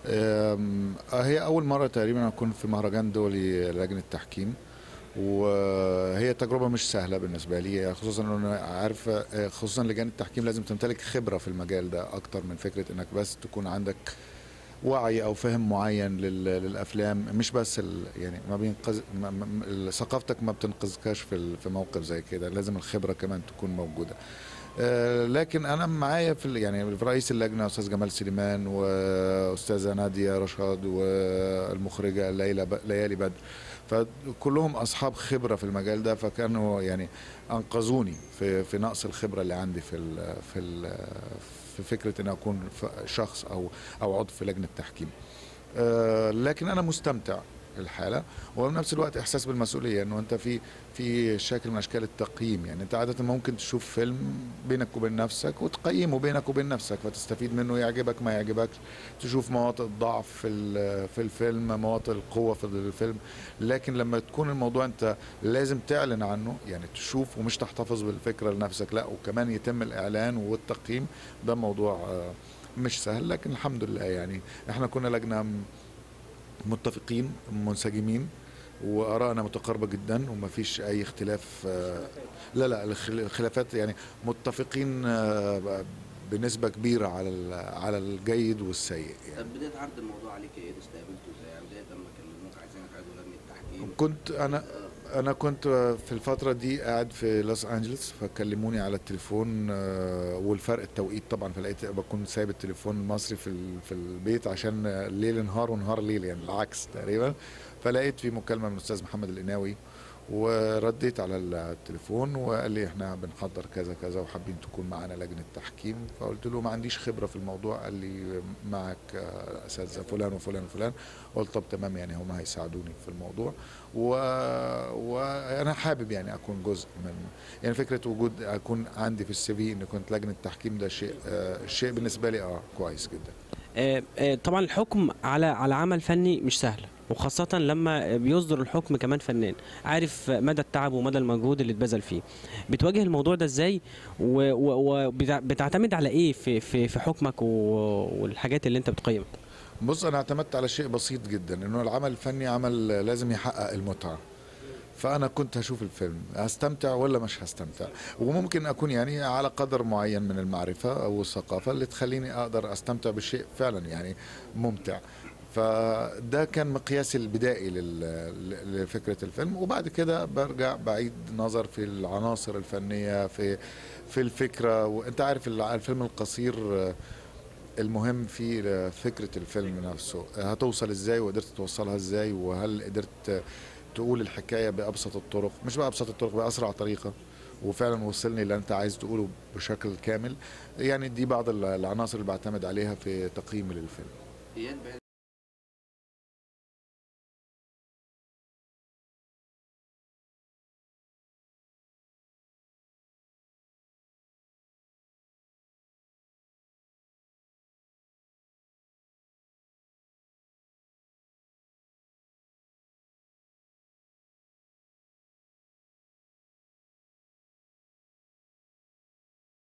هي أول مرة تقريبا أكون في مهرجان دولي لجنة تحكيم، وهي تجربة مش سهلة بالنسبة لي، خصوصا ان انا عارف خصوصا لجان التحكيم لازم تمتلك خبرة في المجال ده اكتر من فكرة انك بس تكون عندك وعي او فهم معين للافلام، مش بس يعني ما بينقذ ثقافتك ما بتنقذكش في موقف زي كده، لازم الخبرة كمان تكون موجودة. لكن انا معايا يعني في رئيس اللجنه استاذ جمال سليمان واستاذه ناديه رشاد والمخرجه ليالي بدر، فكلهم اصحاب خبره في المجال ده، فكانوا يعني انقذوني في نقص الخبره اللي عندي في فكره ان اكون شخص او عضو في لجنه تحكيم. لكن انا مستمتع الحاله، وبنفس الوقت احساس بالمسؤوليه انه انت في شكل من اشكال التقييم. يعني انت عاده ممكن تشوف فيلم بينك وبين نفسك وتقيمه بينك وبين نفسك فتستفيد منه، يعجبك ما يعجبكش، تشوف مواطن الضعف في الفيلم، مواطن القوه في الفيلم. لكن لما تكون الموضوع انت لازم تعلن عنه، يعني تشوف ومش تحتفظ بالفكره لنفسك، لا وكمان يتم الاعلان والتقييم، ده موضوع مش سهل. لكن الحمد لله يعني احنا كنا لجنه متفقين منسجمين وآرائنا متقاربة جدا وما فيش أي اختلاف. لا لا الخلافات يعني متفقين بنسبة كبيرة على الجيد والسيء يعني. طب بداية عرض الموضوع عليك ايه؟ استقبلته ازاي؟ يعني بداية لما كلموك عايزينك عضو لجنة التحكيم. كنت أنا كنت في الفترة دي قاعد في لوس أنجلوس، فكلموني على التليفون، والفرق التوقيت طبعا، فلقيت بكون سايب التليفون المصري في البيت عشان ليل نهار ونهار ليل، يعني العكس تقريبا. فلقيت في مكالمة من الأستاذ محمد القناوي، ورديت على التليفون وقال لي احنا بنحضر كذا كذا وحابين تكون معانا لجنة تحكيم. فقلت له ما عنديش خبرة في الموضوع. قال لي معك اساتذة فلان وفلان وفلان. قلت طب تمام، يعني هم هيساعدوني في الموضوع، وانا حابب يعني اكون جزء من، يعني فكرة وجود اكون عندي في السي في ان كنت لجنة تحكيم، ده شيء بالنسبة لي كويس جدا. طبعا الحكم على عمل فني مش سهل، وخاصة لما بيصدر الحكم كمان فنان عارف مدى التعب ومدى المجهود اللي اتبذل فيه. بتواجه الموضوع ده ازاي وبتعتمد على ايه في حكمك والحاجات اللي انت بتقيمها؟ بص انا اعتمدت على شيء بسيط جدا، انه العمل الفني عمل لازم يحقق المتعة. فانا كنت هشوف الفيلم هستمتع ولا مش هستمتع، وممكن اكون يعني على قدر معين من المعرفة او الثقافة اللي تخليني اقدر استمتع بالشيء فعلا يعني ممتع. فده كان مقياسي البدائي لفكرة الفيلم، وبعد كده برجع بعيد نظر في العناصر الفنية في الفكرة. وانت عارف الفيلم القصير المهم في فكرة الفيلم نفسه، هتوصل ازاي وقدرت توصلها ازاي، وهل قدرت تقول الحكاية بأبسط الطرق، مش بأبسط الطرق، بأسرع طريقة، وفعلا وصلني اللي انت عايز تقوله بشكل كامل. يعني دي بعض العناصر اللي بعتمد عليها في تقييمي للفيلم. اياد، بعيدا